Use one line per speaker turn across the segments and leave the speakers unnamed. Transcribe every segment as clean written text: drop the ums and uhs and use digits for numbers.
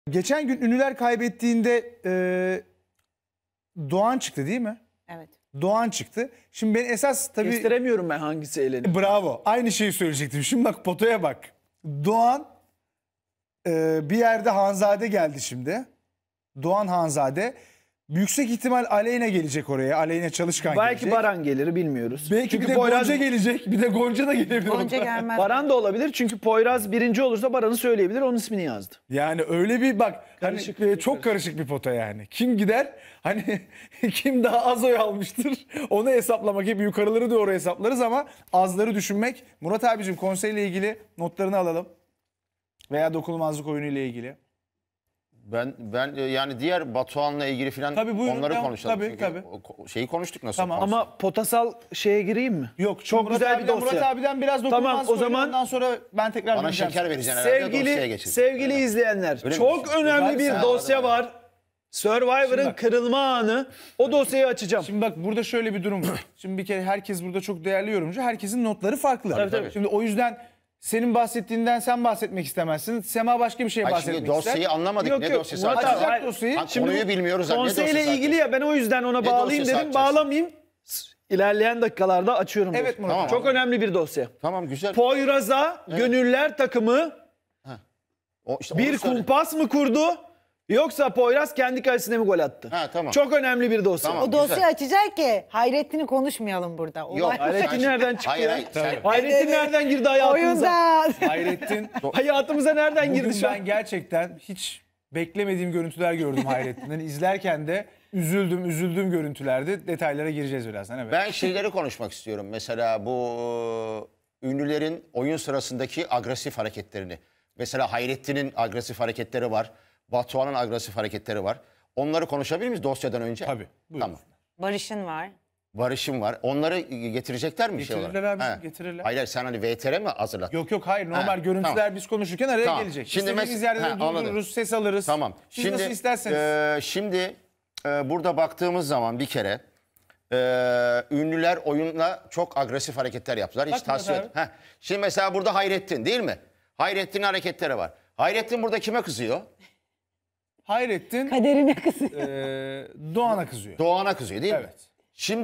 Geçen gün ünlüler kaybettiğinde Doğan çıktı değil mi?
Evet.
Doğan çıktı. Şimdi ben esas tabii...
Kestiremiyorum ben hangisi eğlenir.
Bravo. Aynı şeyi söyleyecektim. Şimdi bak potaya bak. Doğan bir yerde Hanzade geldi şimdi. Doğan Hanzade. Yüksek ihtimal Aleyna gelecek oraya. Aleyna Çalışkan
Belki
gelecek.
Baran gelir bilmiyoruz.
Belki
çünkü
bir de
Poyraz...
Gonca gelecek. Bir de Gonca da gelebilir.
Gonca gelmez.
Baran da olabilir çünkü Poyraz birinci olursa Baran'ı söyleyebilir. Onun ismini yazdı.
Yani öyle bir bak.
Karışık,
hani, çok karışık bir pota yani. Kim gider? Hani kim daha az oy almıştır? Onu hesaplamak. Hep yukarıları doğru hesaplarız ama azları düşünmek. Murat abicim konseyle ilgili notlarını alalım. Veya dokunulmazlık oyunu ile ilgili.
Ben yani diğer Batuhan'la ilgili falan
Tabii, buyurun,
onları
devam.
konuşalım.
Tabii,
Çünkü
tabii.
Şeyi konuştuk nasıl?
Tamam.
Ama potasal şeye gireyim mi?
Yok.
Çok
Murat
güzel bir
abiden,
dosya.
Murat abiden biraz dokunulmazlık
Tamam, o
oyunu,
zaman
ondan sonra ben tekrar
Bana
döneceğim.
şeker vereceksin herhalde. dosyaya
Sevgili
geçelim.
izleyenler,
Öyle mi
çok
diyorsun?
önemli bir
Güzel,
dosya
anladım.
var. Survivor'ın
bak.
kırılma anı. O dosyayı açacağım.
Şimdi bak burada şöyle bir durum var. Şimdi bir kere herkes burada çok değerli yorumcu. Herkesin notları farklı.
Tabii.
Şimdi o yüzden senin bahsettiğinden sen bahsetmek istemezsin. Sema başka bir şey
Ay
bahsetmek
şimdi dosyayı
ister.
anlamadık.
Yok,
ne
yok,
dosyası?
Murat abi,
açacak?
Açacak dosyayı.
Ha,
Şimdi
konuyu bilmiyoruz. Ne
konseyle
dosyası
ilgili
açacak?
ya ben o yüzden ona bağlayayım
dosyası
dedim.
açacağız?
Bağlamayayım. İlerleyen dakikalarda açıyorum.
Evet
dosyayı.
Murat.
Tamam.
Çok önemli bir dosya.
Tamam güzel.
Poyraz'a Gönüller takımı
İşte
bir
onu söyle.
kumpas mı kurdu? Yoksa Poyraz kendi kalesine mi gol attı?
Ha, tamam.
Çok önemli bir dosya.
Tamam.
O dosyayı
Güzel.
açacak ki Hayrettin'i konuşmayalım burada.
Yok.
Hayrettin
sen-
nereden çıktı
Hayır,
ya?
hayır. sen-
Hayrettin nereden girdi hayatımıza?
Oyunda.
Hayrettin.
Hayatımıza nereden girdi
Bugün
şu an?
ben gerçekten hiç beklemediğim görüntüler gördüm Hayrettin'den. İzlerken de üzüldüm görüntülerdi. Detaylara gireceğiz birazdan. Evet.
Ben şeyleri konuşmak istiyorum. Mesela bu ünlülerin oyun sırasındaki agresif hareketlerini. Mesela Hayrettin'in agresif hareketleri var. Batuhan'ın agresif hareketleri var. Onları konuşabilir miyiz dosyadan önce?
Tabii, buyurun.
Tamam.
Barış'ın var.
Barış'ım var. Onları getirecekler mi şey olarak?
Getirirler abiciğim,
He.
getirirler.
Hayır sen hani VTR mi hazırlattın?
Yok hayır normal
Ha,
görüntüler
tamam.
biz konuşurken araya
Tamam.
gelecek.
Şimdi
İstediğimiz
mes-
yerde de
Ha, anladım.
durdururuz, ses alırız.
Tamam.
Siz nasıl isterseniz.
Şimdi burada baktığımız zaman bir kere ünlüler oyunla çok agresif hareketler yaptılar. Hiç
Bak Murat
tasvir et. Şimdi mesela burada Hayrettin değil mi? Hayrettin'in hareketleri var. Hayrettin burada kime kızıyor?
Hayrettin
Kaderine kızıyor.
Doğan'a kızıyor.
Doğan'a kızıyor değil mi?
Evet.
Şimdi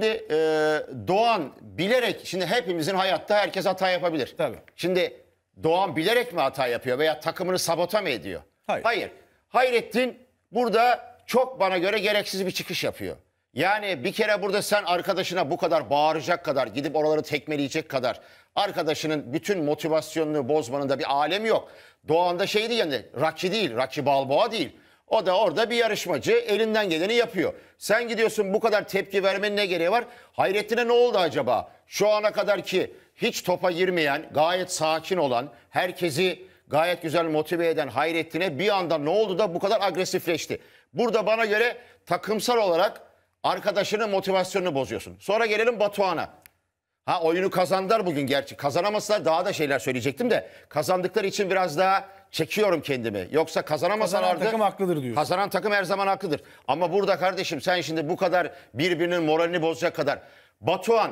Doğan bilerek, şimdi hepimizin hayatta herkes hata yapabilir.
Tabii.
Şimdi Doğan bilerek mi hata yapıyor veya takımını sabote mi ediyor?
Hayır.
Hayrettin burada çok bana göre gereksiz bir çıkış yapıyor. Yani bir kere burada sen arkadaşına bu kadar bağıracak kadar, gidip oraları tekmeleyecek kadar arkadaşının bütün motivasyonunu bozmanın da bir alemi yok. Doğan'da şey değil yani Rocky değil, Rocky Balboa değil. O da orada bir yarışmacı elinden geleni yapıyor. Sen gidiyorsun bu kadar tepki vermenin ne gereği var? Hayrettin'e ne oldu acaba? Şu ana kadar ki hiç topa girmeyen, gayet sakin olan, herkesi gayet güzel motive eden Hayrettin'e bir anda ne oldu da bu kadar agresifleşti? Burada bana göre takımsal olarak arkadaşının motivasyonunu bozuyorsun. Sonra gelelim Batuhan'a. Ha oyunu kazandılar bugün gerçi. Kazanamasalar daha da şeyler söyleyecektim de kazandıkları için biraz daha çekiyorum kendimi. Yoksa kazanamasalardı...
Kazanan takım haklıdır diyorsun.
Kazanan takım her zaman haklıdır. Ama burada kardeşim sen şimdi bu kadar birbirinin moralini bozacak kadar... Batuhan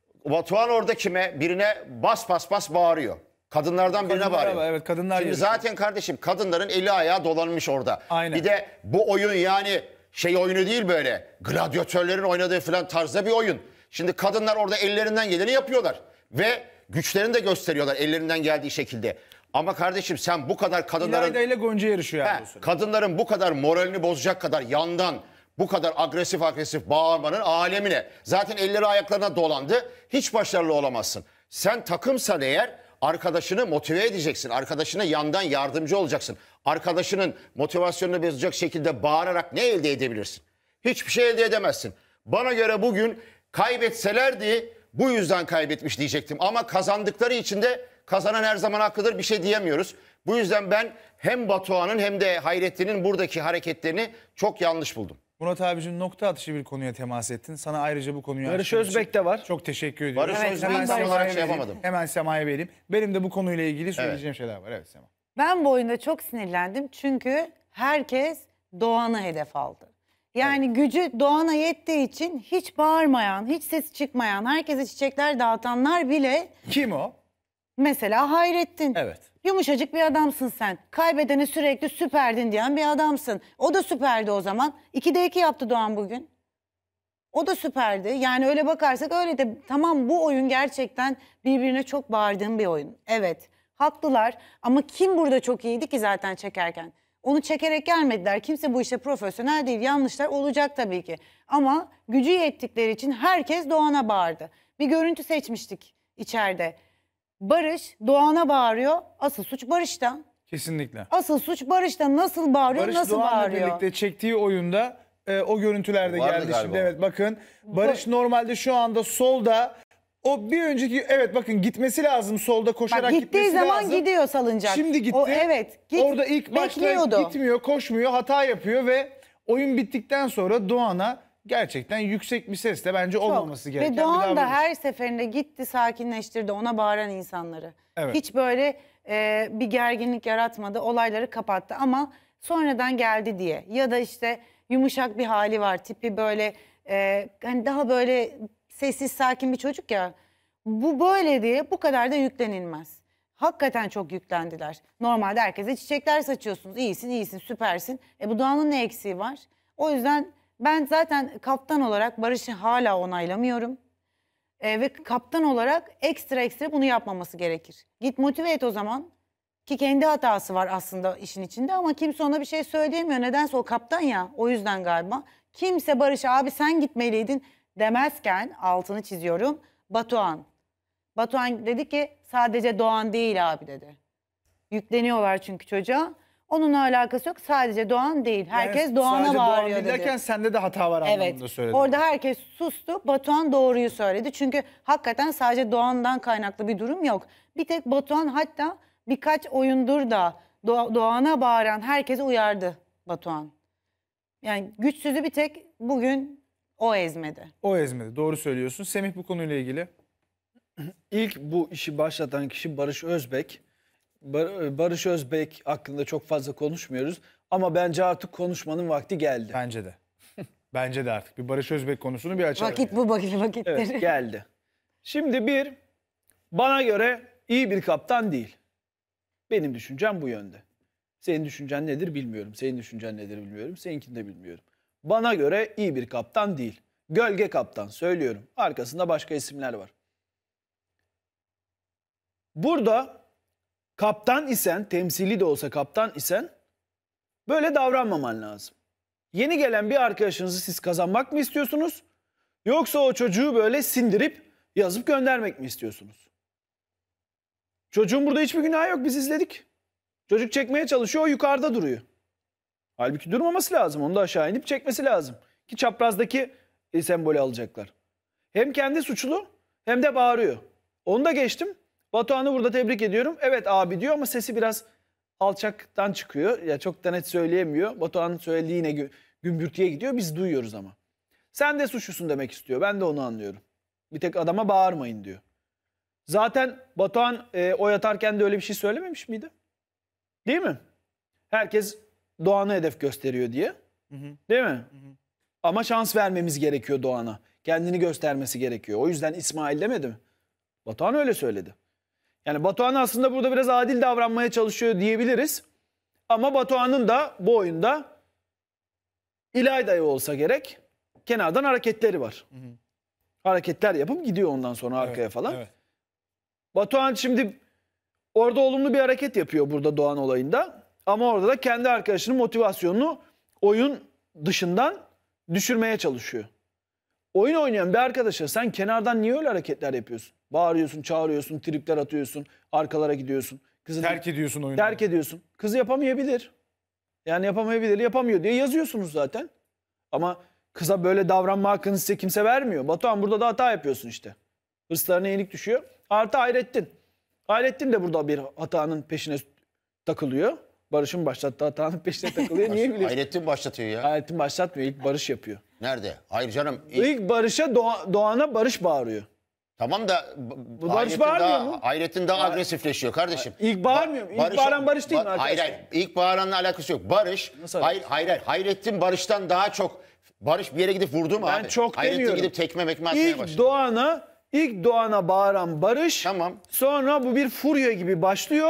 orada kime? Birine bas bağırıyor. Kadınlardan birine
Kadınlara
bağırıyor.
evet, kadınlar
Şimdi
yarışıyor.
zaten kardeşim kadınların eli ayağı dolanmış orada.
Aynen.
Bir de bu oyun yani şey oyunu değil böyle. Gladyatörlerin oynadığı falan tarzda bir oyun. Şimdi kadınlar orada ellerinden geleni yapıyorlar. Ve güçlerini de gösteriyorlar ellerinden geldiği şekilde. Ama kardeşim sen bu kadar kadınların...
İlayda ile Gonca yarışıyor yani.
Kadınların bu kadar moralini bozacak kadar yandan bu kadar agresif bağırmanın alemine. Zaten elleri ayaklarına dolandı. Hiç başarılı olamazsın. Sen takımsan eğer arkadaşını motive edeceksin. Arkadaşına yandan yardımcı olacaksın. Arkadaşının motivasyonunu bozacak şekilde bağırarak ne elde edebilirsin? Hiçbir şey elde edemezsin. Bana göre bugün kaybetselerdi bu yüzden kaybetmiş diyecektim. Ama kazandıkları için de kazanan her zaman haklıdır, bir şey diyemiyoruz. Bu yüzden ben hem Batuhan'ın hem de Hayrettin'in buradaki hareketlerini çok yanlış buldum.
Murat abicim nokta atışı bir konuya temas ettin. Sana ayrıca bu konuyu
Barış
açtığın için
Özbek de var.
Çok teşekkür ediyorum.
Barış
Evet,
Özbek'i
ben
ben
Barış
olarak
vereyim.
yapamadım.
Hemen Sema'ya vereyim. Benim de bu konuyla ilgili söyleyeceğim şeyler var. Evet Sema.
Ben bu oyunda çok sinirlendim çünkü herkes Doğan'ı hedef aldı. Yani gücü Doğan'a yettiği için hiç bağırmayan, hiç ses çıkmayan, herkese çiçekler dağıtanlar bile
Kim o?
mesela Hayrettin.
Evet.
Yumuşacık bir adamsın sen. Kaybedene sürekli süperdin diyen bir adamsın. O da süperdi o zaman. 2'de 2 yaptı Doğan bugün. O da süperdi. Yani öyle bakarsak öyle de tamam, bu oyun gerçekten birbirine çok bağırdığım bir oyun. Evet, haklılar ama kim burada çok iyiydi ki zaten çekerken? Onu çekerek gelmediler. Kimse bu işte profesyonel değil. Yanlışlar olacak tabii ki. Ama gücü yettikleri için herkes Doğan'a bağırdı. Bir görüntü seçmiştik içeride. Barış Doğan'a bağırıyor. Asıl suç Barış'ta.
Kesinlikle.
Asıl suç Barış'ta. Nasıl bağırıyor,
Barış
nasıl
Doğan'la
bağırıyor?
birlikte çektiği oyunda o görüntülerde
Vardı
geldi
galiba
şimdi.
o.
Evet bakın Barış normalde şu anda solda. O bir önceki evet bakın gitmesi lazım, solda koşarak
Bak, gittiği
gitmesi
zaman
lazım.
gidiyor salıncak.
Şimdi gitti.
O, evet.
Orada ilk başta
bekliyordu.
gitmiyor, koşmuyor, hata yapıyor ve oyun bittikten sonra Doğan'a gerçekten yüksek bir sesle bence olmaması gereken
Ve
bir
Doğan da
davranış.
her seferinde gitti, sakinleştirdi ona bağıran insanları.
Evet.
Hiç böyle bir gerginlik yaratmadı, olayları kapattı ama sonradan geldi diye. Ya da işte yumuşak bir hali var, tipi böyle hani daha böyle sessiz sakin bir çocuk ya. Bu böyle diye bu kadar da yüklenilmez. Hakikaten çok yüklendiler. Normalde herkese çiçekler saçıyorsunuz. İyisin, iyisin, süpersin. Bu Doğan'ın ne eksiği var? O yüzden ben zaten kaptan olarak Barış'ı hala onaylamıyorum. Ve kaptan olarak ekstra bunu yapmaması gerekir. Git motive et o zaman. Ki kendi hatası var aslında işin içinde ama kimse ona bir şey söyleyemiyor. Nedense o kaptan ya, o yüzden galiba. Kimse Barış'a abi sen gitmeliydin demezken, altını çiziyorum, Batuhan. Batuhan dedi ki sadece Doğan değil abi dedi. Yükleniyorlar çünkü çocuğa. Onunla alakası yok. Sadece Doğan değil. Herkes
Yani
Doğan'a
sadece
bağırıyor
Doğan
dedi.
değil derken sende de hata var
Evet.
anlamında söyledim.
Orada herkes sustu. Batuhan doğruyu söyledi. Çünkü hakikaten sadece Doğan'dan kaynaklı bir durum yok. Bir tek Batuhan, hatta birkaç oyundur da Doğan'a bağıran herkesi uyardı Batuhan. Yani güçsüzü bir tek bugün o ezmedi.
O ezmedi. Doğru söylüyorsun. Semih bu konuyla ilgili.
İlk bu işi başlatan kişi Barış Özbek. Barış Özbek hakkında çok fazla konuşmuyoruz. Ama bence artık konuşmanın vakti geldi.
Bence de. Bence de artık bir Barış Özbek konusunu bir açalım.
Vakit bu vakitleri.
Evet, geldi. Şimdi bana göre iyi bir kaptan değil. Benim düşüncem bu yönde. Senin düşüncen nedir bilmiyorum. Senin düşüncen nedir bilmiyorum. Seninkini de bilmiyorum. Bana göre iyi bir kaptan değil. Gölge kaptan söylüyorum. Arkasında başka isimler var. Burada kaptan isen, temsili de olsa kaptan isen böyle davranmaman lazım. Yeni gelen bir arkadaşınızı siz kazanmak mı istiyorsunuz? Yoksa o çocuğu böyle sindirip yazıp göndermek mi istiyorsunuz? Çocuğun burada hiçbir günahı yok, biz izledik. Çocuk çekmeye çalışıyor, o yukarıda duruyor. Halbuki durmaması lazım, onu da aşağı inip çekmesi lazım. Ki çaprazdaki sembolü alacaklar. Hem kendi suçlu hem de bağırıyor. Onu da geçtim. Batuhan'ı burada tebrik ediyorum. Evet abi diyor ama sesi biraz alçaktan çıkıyor. Ya çok da net söyleyemiyor. Batuhan'ın söylediği yine gümbürtüye gidiyor. Biz duyuyoruz ama. Sen de suçlusun demek istiyor. Ben de onu anlıyorum. Bir tek adama bağırmayın diyor. Zaten Batuhan oy atarken de öyle bir şey söylememiş miydi? Değil mi? Herkes Doğan'a hedef gösteriyor diye. Değil mi? Ama şans vermemiz gerekiyor Doğan'a. Kendini göstermesi gerekiyor. O yüzden İsmail demedi mi? Batuhan öyle söyledi. Yani Batuhan aslında burada biraz adil davranmaya çalışıyor diyebiliriz. Ama Batuhan'ın da bu oyunda İlayda'yı olsa gerek kenardan hareketleri var. Hareketler yapıp gidiyor ondan sonra arkaya falan.
Evet.
Batuhan şimdi orada olumlu bir hareket yapıyor burada Doğan olayında. Ama orada da kendi arkadaşının motivasyonunu oyun dışından düşürmeye çalışıyor. Oyun oynayan bir arkadaşa sen kenardan niye öyle hareketler yapıyorsun? Bağırıyorsun, çağırıyorsun, tripler atıyorsun, arkalara gidiyorsun. Kızı
Terk ediyorsun oyunu.
terk ediyorsun. Kız yapamayabilir. Yani yapamayabilir, yapamıyor diye yazıyorsunuz zaten. Ama kıza böyle davranma hakkını size kimse vermiyor. Batuhan burada da hata yapıyorsun işte. Hırslarına yenik düşüyor. Artı Hayrettin. Hayrettin de burada bir hatanın peşine takılıyor. Barış'ın başlattığı hatanın peşine takılıyor. Niye biliyorsun?
Hayrettin başlatıyor ya.
Hayrettin başlatmıyor. İlk Barış yapıyor.
Nerede? Hayır canım.
İlk Barış'a Doğan'a Barış bağırıyor.
Tamam da
Bu Barış bağırmıyor mu?
Hayrettin daha agresifleşiyor kardeşim.
İlk bağırmıyor mu? İlk bağıran Barış değil mi arkadaşlar?
Hayır, İlk bağıranla alakası yok. Barış,
Nasıl
hayır. Hayrettin Barış'tan daha çok. Barış bir yere gidip vurdu mu
Ben
abi?
çok
Hayrettin
demiyorum.
gidip tekme mekme atmaya
İlk
başladı.
Doğan'a bağıran Barış.
Tamam.
Sonra bu bir furya gibi başlıyor.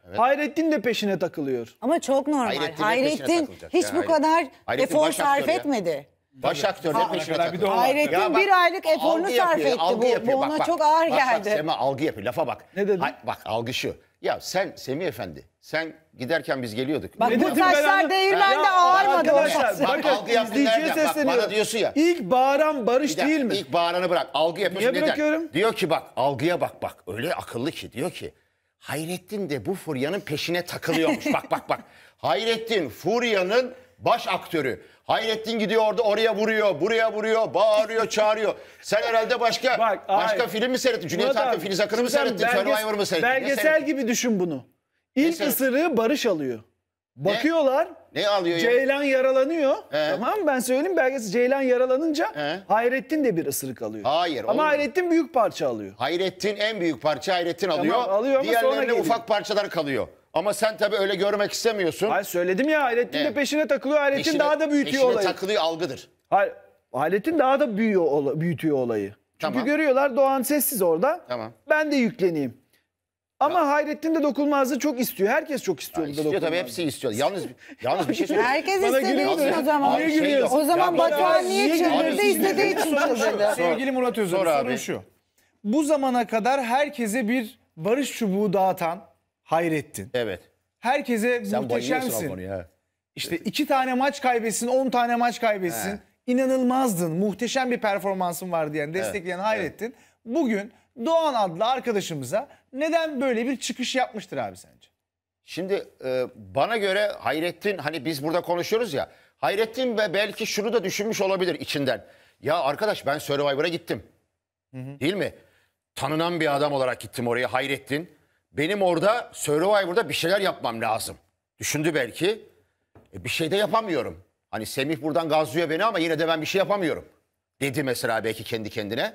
Hayrettin de peşine takılıyor.
Ama çok normal.
Hayrettin'in peşine
Hayrettin
takılacak
hiç
ya,
bu kadar
Hayrettin
efor
baş
sarf
aktör ya.
etmedi.
Baş aktör de peşine
kadar bir de o
takılıyor.
var.
Hayrettin
Ya bak,
bir aylık eforunu
algı
sarf
yapıyor,
etti.
algı
Bu
yapıyor.
ona
Bak,
çok ağır
bak,
geldi.
Bak Sema algı yapıyor. Lafa bak.
Ne dedin?
Bak algı şu. Ya sen Semih Efendi, sen giderken biz geliyorduk.
Bak
Ne
bu
dedim ben
saçlar
anla-
değirmende
Ya
ağarmadı o
arkadaşlar,
saçlar.
Bak, algı yaptın
izleyiciye
nereden? Bak,
sesleniyorum.
bana diyorsun ya.
İlk bağıran Barış
Bir dakika,
değil mi?
İlk bağıranı bırak. Algı yapıyorsun.
Niye
Neden?
bırakıyorum?
Diyor ki bak algıya bak. Öyle akıllı ki diyor ki Hayrettin de bu furyanın peşine takılıyormuş. Bak. Hayrettin furyanın baş aktörü. Hayrettin gidiyor oraya vuruyor, buraya vuruyor, bağırıyor, çağırıyor. Sen herhalde başka
hayır.
film mi seyrettin? Cüneyt
Murat
Arkın,
abi,
Filiz Akın'ı mı
şimdi sen
seyrettin? Survivor mı seyrettin? Ne
Belgesel
seyrettin?
gibi düşün bunu. İlk
seyrettin?
ısırığı Barış alıyor. Bakıyorlar.
Ne alıyor ya?
Ceylan yaralanıyor.
He.
Tamam mı? Ben söyleyeyim belgesel. Ceylan yaralanınca
He.
Hayrettin de bir ısırık alıyor.
Hayır,
Ama
olmuyor.
Hayrettin büyük parça alıyor.
Hayrettin en büyük parça Hayrettin alıyor.
alıyor ama sonra
Diğerlerine
geliyor.
ufak parçalar kalıyor. Ama sen tabii öyle görmek istemiyorsun.
Hayır söyledim ya Hayrettin
Ne?
de peşine takılıyor. Hayrettin
Peşine-
daha da büyütüyor
peşine
olayı.
takılıyor algıdır.
Hayır, Hayrettin daha da büyütüyor olayı. Çünkü
Tamam.
görüyorlar Doğan sessiz orada.
Tamam.
Ben de yükleneyim. Ama Hayrettin de dokunmazlığı çok istiyor. Herkes çok istiyor burada
İstiyor tabii
dokunmazlığı.
hepsi istiyor. Yalnız bir şey söyleyeyim.
Herkes
Bana
istediği
gülüyorsun.
için o zaman.
Niye gülüyorsun?
O zaman
Ya
Batuhan
niye
niye çıldırdı?
gülüyorsun?
İstediği için çıldırdı.
Sevgili Murat Özer,
Sor
sorun
abi.
şu. Bu zamana kadar herkese bir barış çubuğu dağıtan Hayrettin.
Evet.
Herkese
Sen bayılıyorsun o
muhteşemsin.
konuya.
İşte 2 tane maç kaybetsin, 10 tane maç kaybetsin.
He.
İnanılmazdın, muhteşem bir performansın var diyen, destekleyen Hayrettin. Bugün Doğan adlı arkadaşımıza neden böyle bir çıkış yapmıştır abi sence?
Şimdi bana göre Hayrettin hani biz burada konuşuyoruz ya. Hayrettin ve belki şunu da düşünmüş olabilir içinden. Ya arkadaş ben Survivor'a gittim. Değil mi? Tanınan bir adam olarak gittim oraya Hayrettin. Benim orada Survivor'da bir şeyler yapmam lazım. Düşündü belki. Bir şey de yapamıyorum. Hani Semih buradan gazlıyor beni ama yine de ben bir şey yapamıyorum. Dedi mesela belki kendi kendine.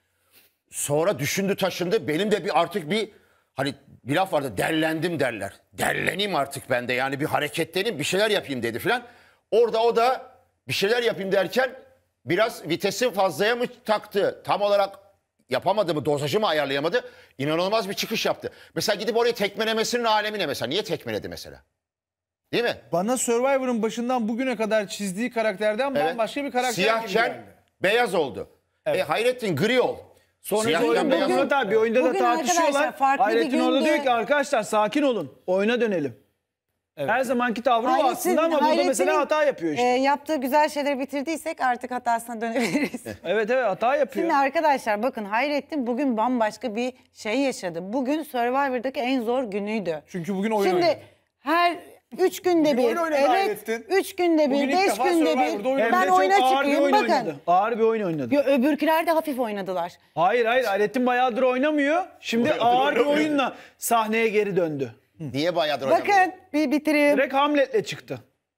Sonra düşündü taşındı. Benim de artık hani bir laf vardı derlendim derler. Derleneyim artık ben de yani bir hareketleneyim bir şeyler yapayım dedi filan. Orada o da bir şeyler yapayım derken biraz vitesi fazlaya mı taktı? Tam olarak yapamadı mı dozajı mı ayarlayamadı? İnanılmaz bir çıkış yaptı. Mesela gidip oraya tekmelemesinin alemi ne mesela? Niye tekmeledi mesela? Değil mi?
Bana Survivor'ın başından bugüne kadar çizdiği karakterden
Evet.
bambaşka bir karakter gibi
Siyahken
geldi.
beyaz oldu. Hayrettin gri ol.
Sonra
Siyahken beyaz ol.
Murat abi oyunda da
bugün
tartışıyorlar.
arkadaşlar farklı bir
Hayrettin orada
günde-
diyor ki arkadaşlar sakin olun. Oyuna dönelim. Her zamanki tavrı o aslında ama burada mesela hata yapıyor işte.
Yaptığı güzel şeyleri bitirdiysek artık hatasına dönebiliriz.
Evet hata yapıyor.
Şimdi arkadaşlar bakın Hayrettin bugün bambaşka bir şey yaşadı. Bugün Survivor'daki en zor günüydü.
Çünkü bugün oyun
Şimdi
oynadı.
her 3 günde bir,
oyun oynadı
evet
Hayrettin.
3 günde
Bugün
bir,
ilk
5
defa
günde
Survivor'da
bir
oyun
Hem
ben
de çok
oyuna
ağır bir
çıkayım
oyun
bakın.
oynadı. Ağır bir oyun oynadı.
Yo, öbürküler de hafif oynadılar.
Hayır Hayrettin bayağıdır oynamıyor. Şimdi ağır bir oyunla sahneye geri döndü.
Niye bayağıdır oynamıyor?
Bakın bir bitireyim.
Direkt Hamlet'le çıktı.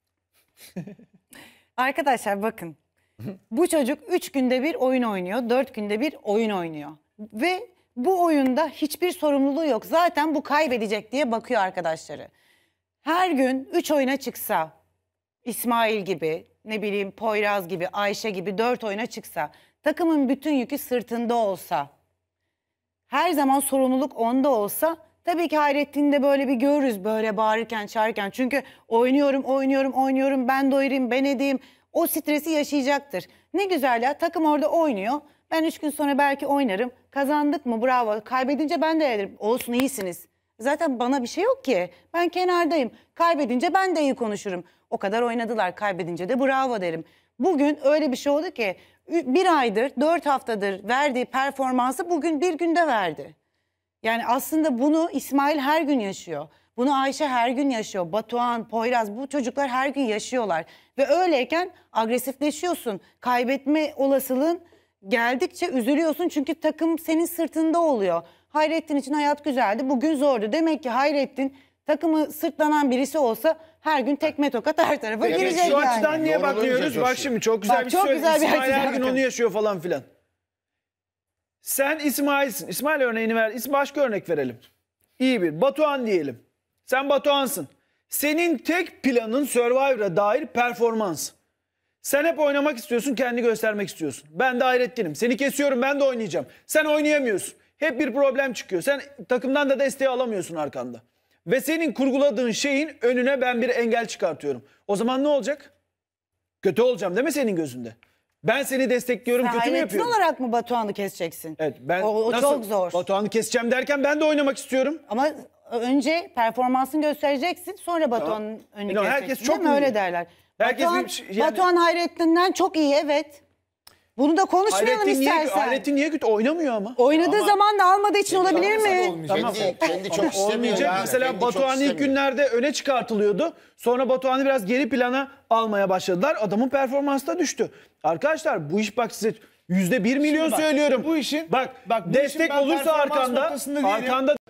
Arkadaşlar bakın. Bu çocuk 3 günde bir oyun oynuyor, 4 günde bir oyun oynuyor. Ve bu oyunda hiçbir sorumluluğu yok. Zaten bu kaybedecek diye bakıyor arkadaşları. Her gün 3 oyuna çıksa, İsmail gibi, ne bileyim Poyraz gibi, Ayşe gibi 4 oyuna çıksa, takımın bütün yükü sırtında olsa, her zaman sorumluluk onda olsa, tabii ki Hayrettin'de böyle bir görürüz böyle bağırırken çağırırken. Çünkü oynuyorum, ben doyurayım, ben edeyim. O stresi yaşayacaktır. Ne güzel ya, takım orada oynuyor. Ben 3 gün sonra belki oynarım. Kazandık mı bravo. Kaybedince ben de ederim. Olsun iyisiniz. Zaten bana bir şey yok ki. Ben kenardayım. Kaybedince ben de iyi konuşurum. O kadar oynadılar. Kaybedince de bravo derim. Bugün öyle bir şey oldu ki 1 aydır, 4 haftadır verdiği performansı bugün bir günde verdi. Yani aslında bunu İsmail her gün yaşıyor. Bunu Ayşe her gün yaşıyor. Batuhan, Poyraz bu çocuklar her gün yaşıyorlar. Ve öyleyken agresifleşiyorsun. Kaybetme olasılığın geldikçe üzülüyorsun. Çünkü takım senin sırtında oluyor. Hayrettin için hayat güzeldi. Bugün zordu. Demek ki Hayrettin takımı sırtlanan birisi olsa her gün tekme tokat her tarafa
Evet,
girecek
Şu
yani.
açıdan niye
Yorulunca
bakmıyoruz?
coşuyor.
Bak şimdi çok güzel
Bak,
bir
çok
şey
güzel bir
İsmail her
açıdan
gün
bakın.
onu yaşıyor falan filan. Sen İsmail'sin. İsmail örneğini ver. Başka örnek verelim. İyi bir. Batuhan diyelim. Sen Batuhan'sın. Senin tek planın Survivor'a dair performans. Sen hep oynamak istiyorsun, kendini göstermek istiyorsun. Ben de Hayrettin'im. Seni kesiyorum, ben de oynayacağım. Sen oynayamıyorsun. Hep bir problem çıkıyor. Sen takımdan da desteği alamıyorsun arkanda. ve senin kurguladığın şeyin önüne ben bir engel çıkartıyorum. O zaman ne olacak? Kötü olacağım değil mi senin gözünde? Ben seni destekliyorum, kötü mü
Hayrettin
yapıyorum?
olarak mı Batuhan'ı keseceksin?
Evet, ben
o
nasıl
çok zor.
Batuhan'ı keseceğim derken ben de oynamak istiyorum.
Ama önce performansını göstereceksin, sonra Batuhan'ın önünü
Bilmiyorum,
keseceksin.
herkes çok
değil mi?
mu
Öyle
iyi?
derler.
Herkes
Batuhan,
bir şey- yani-
Batuhan Hayrettin'den çok iyi, evet. Bunu da konuşmayalım istersen.
Hayrettin niye kötü oynamıyor ama?
Oynadığı zaman da almadığı için olabilir mi?
Olmayacak.
Tamam.
Kendi çok istemiyor
Olmayacak.
ya.
Mesela
Kendi çok
Batuhan ilk
istemiyor.
günlerde öne çıkartılıyordu. Sonra Batuhan'ı biraz geri plana almaya başladılar. Adamın performansı da düştü. Arkadaşlar bu iş bak size %1 milyon
bak,
söylüyorum.
bu işin-
bak
bak bu işin
destek
ben
olursa
performans
arkanda
noktasında değilim.
arkanda